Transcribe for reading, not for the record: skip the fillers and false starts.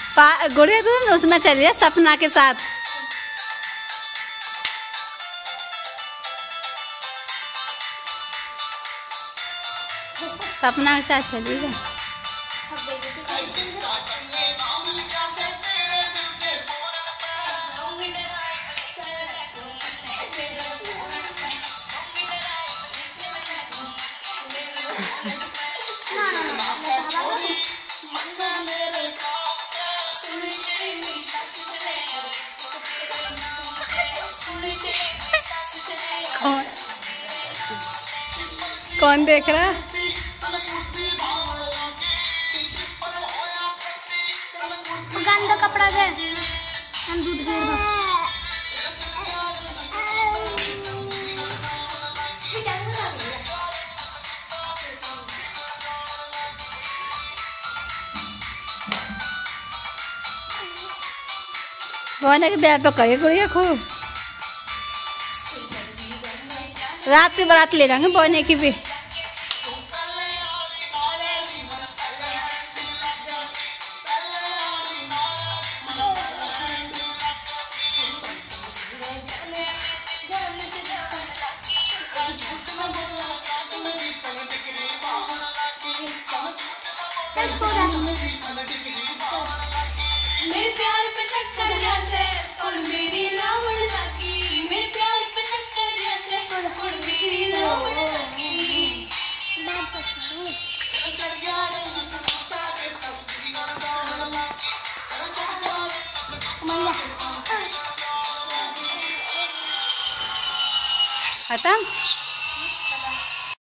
गुड़िया तुम उसमें चलिए सपना के साथ। सपना के साथ चलिएगा। कौन देख रहा है? गंदा कपड़ा दे, हम दूध गिर दो। बोने के ब्याह तो करिए गुड़िया खूब। रात की बारात ले जाएंगे बोने की भी। मेरे प्यार पे शक्कर जैसे और मेरी लावण लगी, मेरे प्यार पे शक्कर जैसे और मेरी लावण लगी। खत्म।